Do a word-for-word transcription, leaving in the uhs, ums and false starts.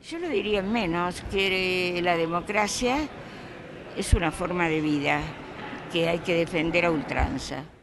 Yo lo diría menos, que la democracia es una forma de vida que hay que defender a ultranza.